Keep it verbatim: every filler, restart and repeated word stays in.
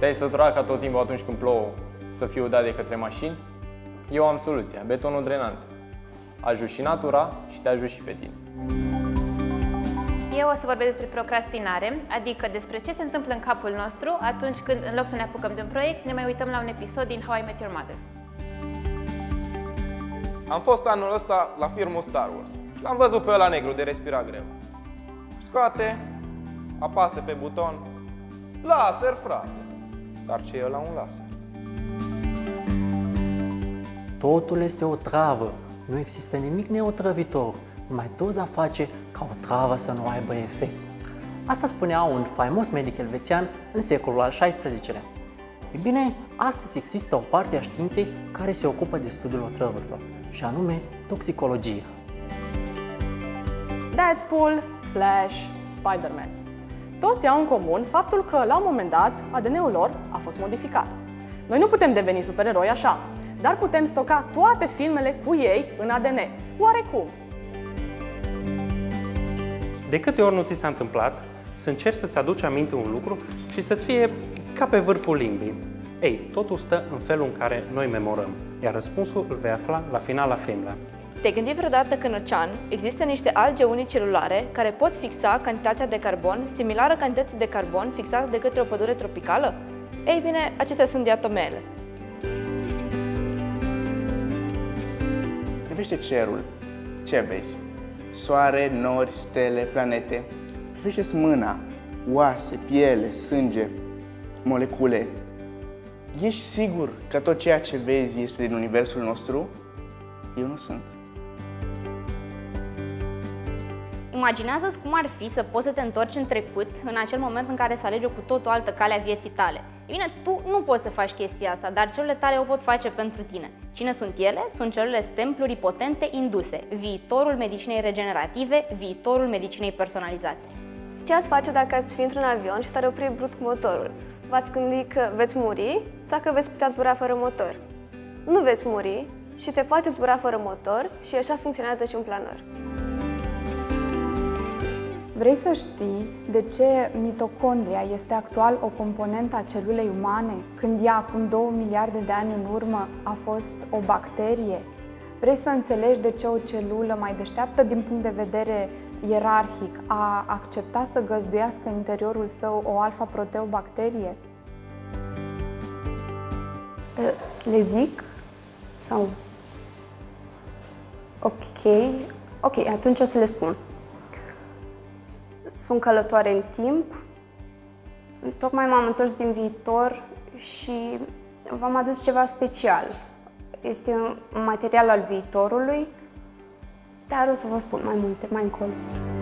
Te-ai săturat ca tot timpul atunci când plouă să fii udat de către mașini? Eu am soluția, betonul drenant. Ajut și natura și te ajut și pe tine. Eu o să vorbesc despre procrastinare, adică despre ce se întâmplă în capul nostru atunci când, în loc să ne apucăm de un proiect, ne mai uităm la un episod din How I Met Your Mother. Am fost anul ăsta la filmul Star Wars și l-am văzut pe ăla negru de respira greu. Scoate, apasă pe buton, laser, frate. Dar ce e ăla un laser? Totul este o travă. Nu există nimic neotrăvitor. Numai doza face ca o travă să nu aibă efect. Asta spunea un faimos medic elvețian în secolul al șaisprezecelea. Ei bine, astăzi există o parte a științei care se ocupă de studiul otrăvurilor, și anume toxicologia. Deadpool, Flash, Spider-Man. Toți au în comun faptul că, la un moment dat, A D N-ul lor a fost modificat. Noi nu putem deveni supereroi așa, dar putem stoca toate filmele cu ei în A D N. Oarecum? De câte ori nu ți s-a întâmplat să încerci să-ți aduci aminte un lucru și să-ți fie ca pe vârful limbii? Ei, totul stă în felul în care noi memorăm, iar răspunsul îl vei afla la final la filmele. Te-ai gândit vreodată că în ocean există niște alge unicelulare care pot fixa cantitatea de carbon similară cantității de carbon fixată de către o pădure tropicală? Ei bine, acestea sunt diatomele. Privește cerul. Ce vezi? Soare, nori, stele, planete. Privește-ți mâna, oase, piele, sânge, molecule. Ești sigur că tot ceea ce vezi este din universul nostru? Eu nu sunt. Imaginează-ți cum ar fi să poți să te întorci în trecut în acel moment în care să alegi o cu tot o altă cale a vieții tale. E bine, tu nu poți să faci chestia asta, dar celulele tale o pot face pentru tine. Cine sunt ele? Sunt celulele stem pluripotente induse, viitorul medicinei regenerative, viitorul medicinei personalizate. Ce ați face dacă ați fi într-un avion și s-ar opri brusc motorul? V-ați gândit că veți muri sau că veți putea zbura fără motor? Nu veți muri și se poate zbura fără motor și așa funcționează și un planor. Vrei să știi de ce mitocondria este actual o componentă a celulei umane, când ea, acum două miliarde de ani în urmă, a fost o bacterie? Vrei să înțelegi de ce o celulă mai deșteaptă din punct de vedere ierarhic a acceptat să găzduiască în interiorul său o alfa-proteobacterie? Le zic? Sau? Ok. Ok, atunci o să le spun. Sunt călătoare în timp, tocmai m-am întors din viitor și v-am adus ceva special. Este un material al viitorului, dar o să vă spun mai multe mai încolo.